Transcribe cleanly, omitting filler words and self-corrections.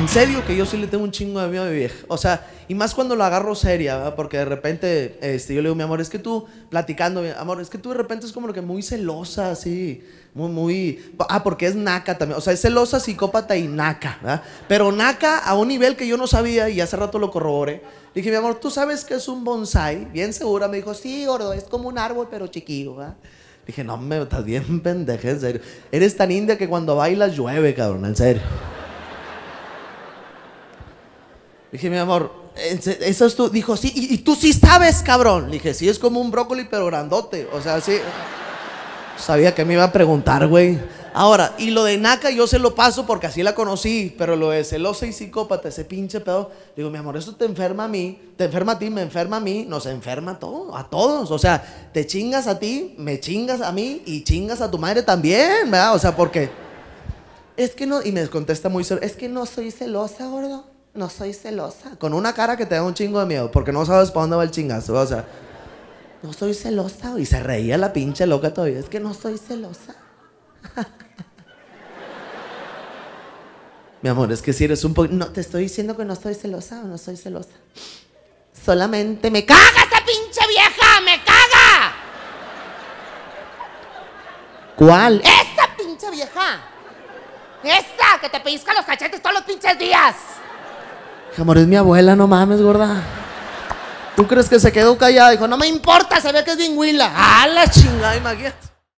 En serio que yo sí le tengo un chingo de miedo a mi vieja. O sea, y más cuando la agarro seria, ¿verdad? Porque de repente yo le digo, mi amor, es que tú, platicando, amor, es que tú de repente es como lo que muy celosa, así, porque es naca también. O sea, es celosa, psicópata y naca, ¿verdad? Pero naca a un nivel que yo no sabía y hace rato lo corroboré. Le dije, mi amor, ¿tú sabes qué es un bonsai? Bien segura, me dijo, sí, gordo, es como un árbol, pero chiquillo, ¿verdad? Dije, no, me estás bien pendeja, en serio. Eres tan india que cuando bailas llueve, cabrón, en serio. Dije, mi amor, ¿eso es tú? Dijo, sí, y tú sí sabes, cabrón. Le dije, sí, es como un brócoli, pero grandote. O sea, sí. Sabía que me iba a preguntar, güey. Ahora, y lo de naca yo se lo paso porque así la conocí. Pero lo de celosa y psicópata, ese pinche pedo. Digo, mi amor, eso te enferma a mí. Te enferma a ti, me enferma a mí. Nos enferma a todos, a todos. O sea, te chingas a ti, me chingas a mí y chingas a tu madre también, ¿verdad? O sea, porque es que no, y me contesta muy serio, es que no soy celosa, gordo. No soy celosa. Con una cara que te da un chingo de miedo, porque no sabes para dónde va el chingazo. O sea, no soy celosa. Y se reía la pinche loca todavía. Es que no soy celosa. Mi amor, es que si eres un poco... No, te estoy diciendo que no estoy celosa o no soy celosa. Solamente me caga esa pinche vieja, me caga. ¿Cuál? ¡Esa pinche vieja! ¡Esa! Que te pellizca los cachetes todos los pinches días. Amor, es mi abuela, no mames, gorda. ¿Tú crees que se quedó callada? Dijo, no me importa, se ve que es bien huila. ¡Ah, la chingada, imagínate!